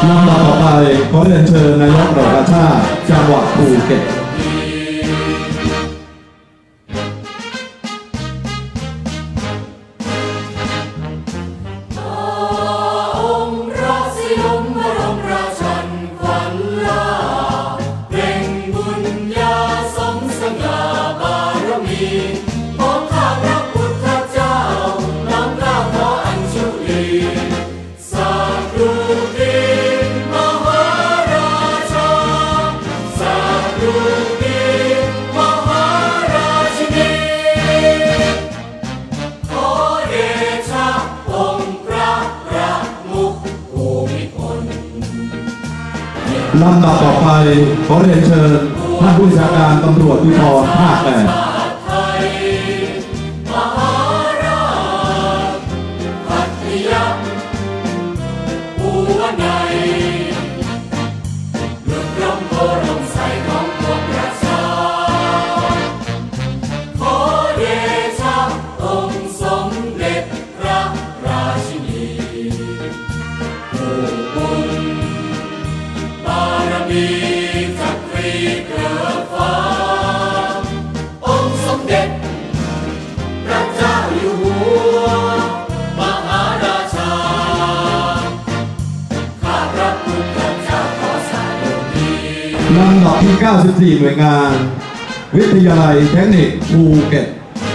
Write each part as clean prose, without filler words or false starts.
ลำดับต่อไปขอเรียนเชิญนายกเหล่ากาชาติจังหวัดภูเก็ตลำดับต่อไปขอเรียนเชิญท่านผู้บัญชาการตำรวจภูธรภาค 8ลำดับที่ 94 หน่วยงานวิทยาลัยเทคนิคภูเก็ต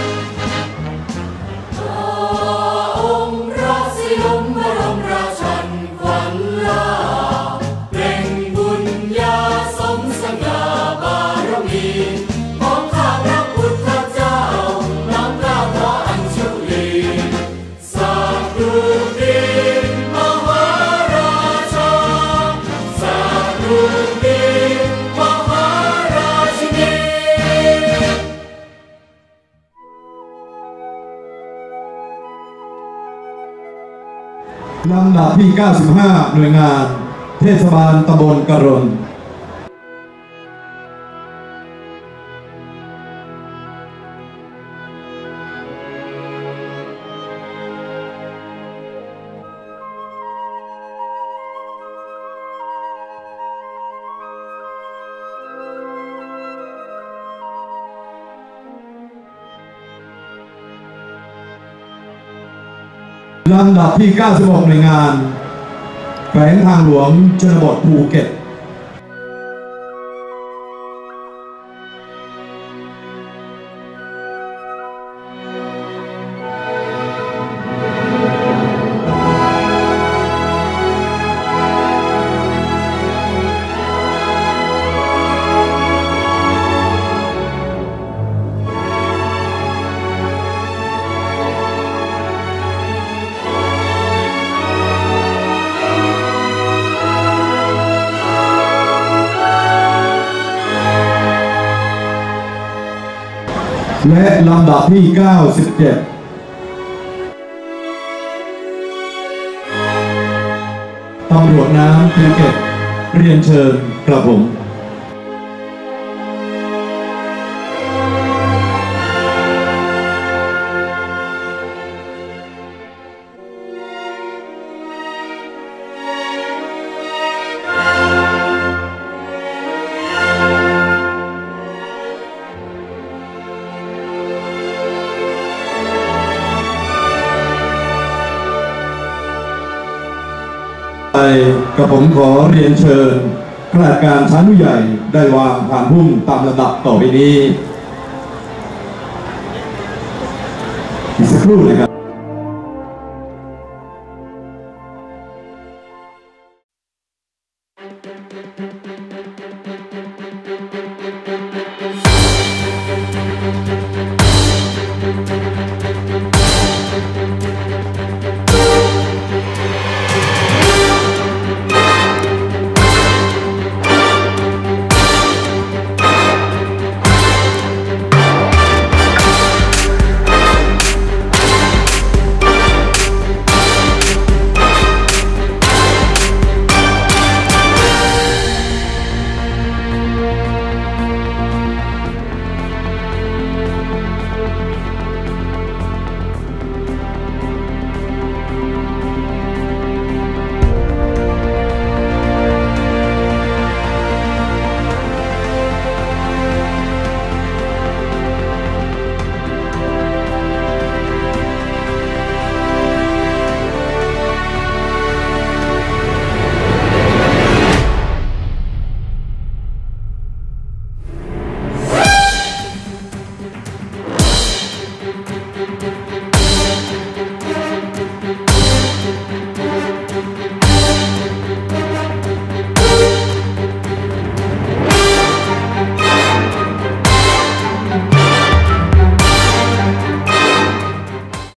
ลำดับที่ 95 หน่วยงานเทศบาลตำบลกะรนลำดับที่ 96 หน่วยงานแขวงทางหลวงชนบทภูเก็ตและลำดับที่ 97 ตำรวจน้ำภูเก็ตเรียนเชิญกระผมกับผมขอเรียนเชิญข้าราชการชั้นผู้ใหญ่ได้วางผ่านพุ่มตามลำดับต่อไปนี้อีกสักครู่นะครับ